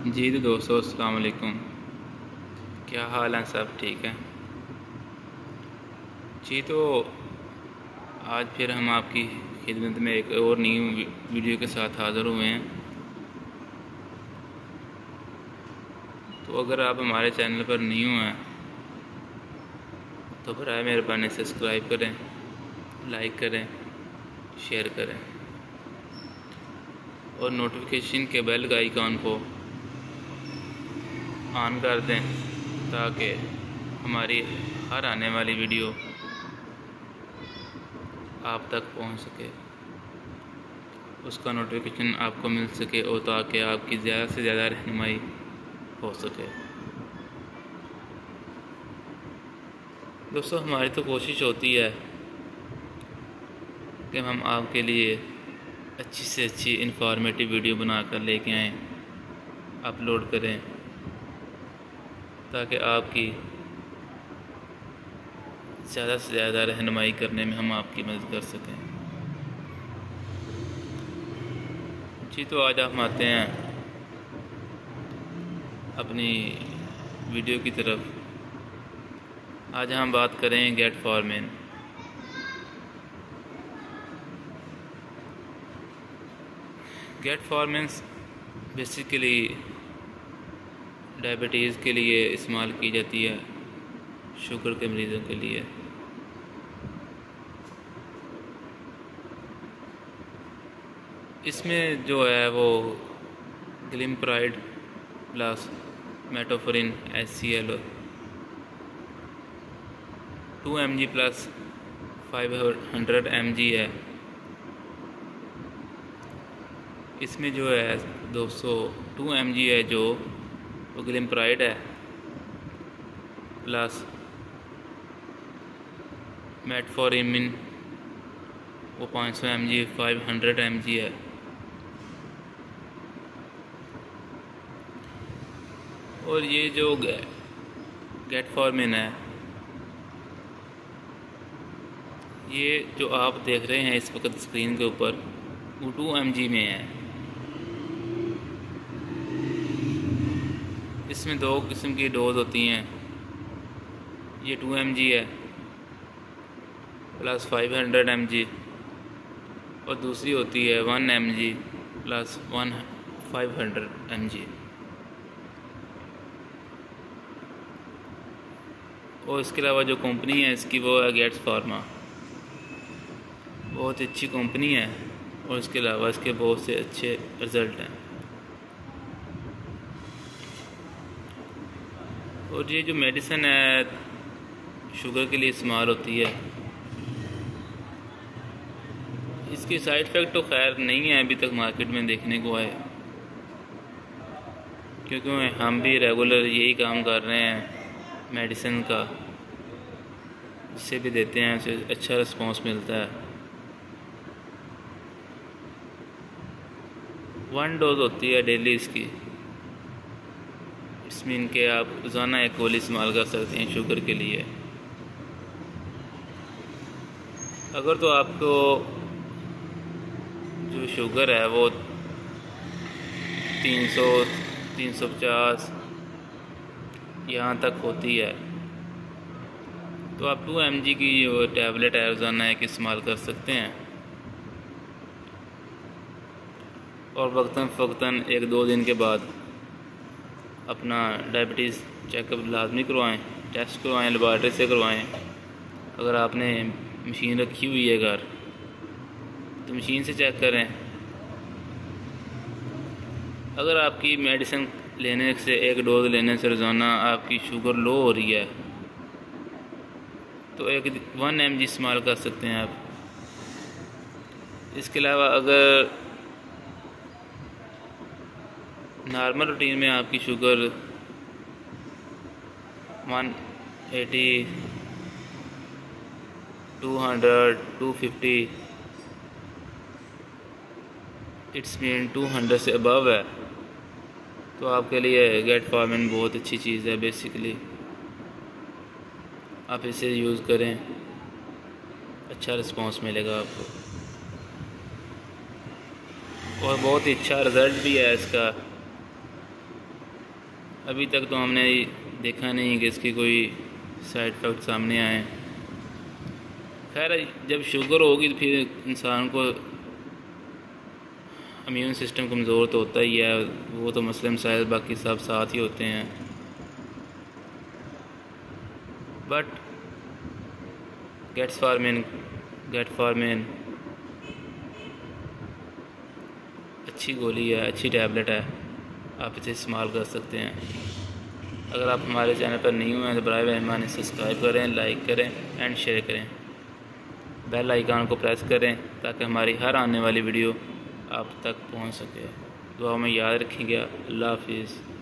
जी तो दोस्तों अस्सलाम वालेकुम। क्या हाल हैं? सब ठीक हैं जी। तो आज फिर हम आपकी खिदमत में एक और न्यू वीडियो के साथ हाज़िर हुए हैं। तो अगर आप हमारे चैनल पर न्यू हैं तो बराए मेहरबानी सब्सक्राइब करें, लाइक करें, शेयर करें और नोटिफिकेशन के बेल का आइकॉन को ऑन कर दें ताकि हमारी हर आने वाली वीडियो आप तक पहुंच सके, उसका नोटिफिकेशन आपको मिल सके और ताकि आपकी ज़्यादा से ज़्यादा रहनुमाई हो सके। दोस्तों हमारी तो कोशिश होती है कि हम आपके लिए अच्छी से अच्छी इन्फॉर्मेटिव वीडियो बनाकर लेके आएँ, अपलोड करें ताकि आपकी ज़्यादा से ज़्यादा रहनुमाई करने में हम आपकी मदद कर सकें जी। तो आज हम आते हैं अपनी वीडियो की तरफ। आज हम बात करें गेट फॉरमैन। गेट फॉरमैन बेसिकली डायबिटीज़ के लिए इस्तेमाल की जाती है, शुगर के मरीज़ों के लिए। इसमें जो है वो glimepiride plus metformin HCl 2 mg plus 500 mg है। इसमें जो है 202 mg है जो वो ग्लिमप्राइड है, प्लस मेटफोर्मिन वो 500 mg 500 mg है। और ये जो गेट फॉरमैन है, ये जो आप देख रहे हैं इस वक्त स्क्रीन के ऊपर, वो 2 mg में है। इसमें दो किस्म की डोज होती हैं। ये 2 mg है प्लस 500 mg और दूसरी होती है 1 mg प्लस 500 mg। और इसके अलावा जो कंपनी है इसकी वो है गेट्स फार्मा, बहुत अच्छी कंपनी है और इसके अलावा इसके बहुत से अच्छे रिज़ल्ट हैं। और ये जो मेडिसिन है शुगर के लिए इस्तेमाल होती है, इसके साइड इफ़ेक्ट तो खैर नहीं है अभी तक मार्केट में देखने को आए, क्योंकि हम भी रेगुलर यही काम कर रहे हैं मेडिसिन का, जिससे भी देते हैं उसे अच्छा रिस्पांस मिलता है। 1 डोज होती है डेली इसकी। इसमें इनके आप रोज़ाना एक गोली इस्तेमाल कर सकते हैं शुगर के लिए। अगर तो आपको जो शुगर है वो 300 350 यहाँ तक होती है तो आप 2 mg की जो टैबलेट है रोज़ाना एक इस्तेमाल कर सकते हैं। और वक्तन फ़वक्तन 1-2 दिन के बाद अपना डायबिटीज़ चेकअप लाजमी करवाएं, टेस्ट करवाएं, लेबॉरेटरी से करवाएं। अगर आपने मशीन रखी हुई है घर तो मशीन से चेक करें। अगर आपकी मेडिसिन लेने से 1 डोज लेने से रोज़ाना आपकी शुगर लो हो रही है तो 1 mg इस्तेमाल कर सकते हैं आप। इसके अलावा अगर नॉर्मल रूटीन में आपकी शुगर 180 200 250 इट्स मीन 200 से अबव है तो आपके लिए गेट फॉरमैन बहुत अच्छी चीज़ है। बेसिकली आप इसे यूज़ करें, अच्छा रिस्पांस मिलेगा आपको और बहुत ही अच्छा रिज़ल्ट भी है इसका। अभी तक तो हमने देखा नहीं कि इसकी कोई साइड इफ़ेक्ट सामने आए। खैर जब शुगर होगी तो फिर इंसान को इम्यून सिस्टम कमज़ोर तो होता ही है, वो तो मसले मसाइल बाकी सब साथ ही होते हैं। बट गेट फार्मिन अच्छी गोली है, अच्छी टैबलेट है, आप इसे इस्तेमाल कर सकते हैं। अगर आप हमारे चैनल पर नहीं हुए हैं तो बराए मेहरबानी सब्सक्राइब करें, लाइक करें एंड शेयर करें। बेल आइकन को प्रेस करें ताकि हमारी हर आने वाली वीडियो आप तक पहुंच सके। दुआ में याद रखिएगा। अल्लाह हाफिज़।